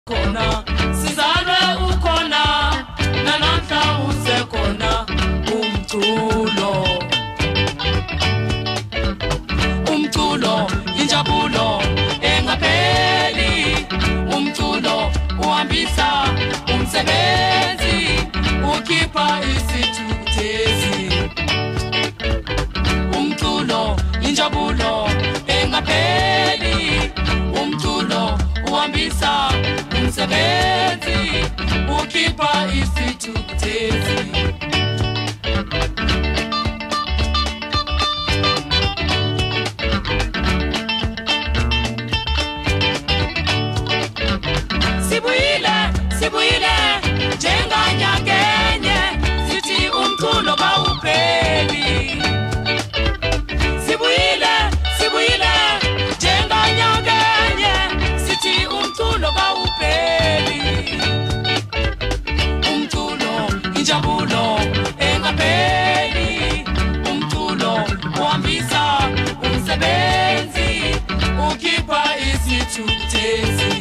Kona, sizalwe ukhona, nanamhla usekhona umculo. Umculo, injabulo, engapheli. Umculo, uhambisa umsebenzi, ukhipha isithukuthezi. Umculo, injabulo, engapheli. Umculo, uhambisa umsebenzi, ukhipha isithukuthezi. Sibuyile njenganyangenye, sithi umculo kawupheli. Sibuyile njenganyangenye, sithi umculo kawupheli. Umculo, injabulo, engapheli. Umculo, uhambisa umsebenzi, ukhipha isithukuthezi.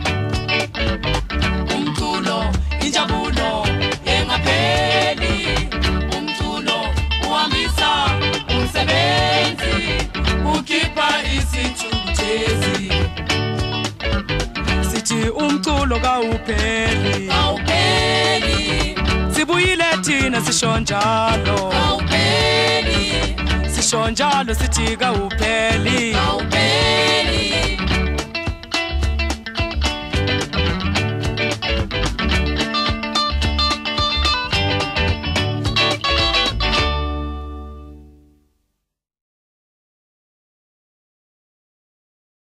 Injabulo, engapheli. Umculo, uhambisa umsebenzi, ukhipha isithukuthezi. Sithi umculo kawupheli. Sibuyile thina sisho njalo. Sisho njalo sithi kawupheli.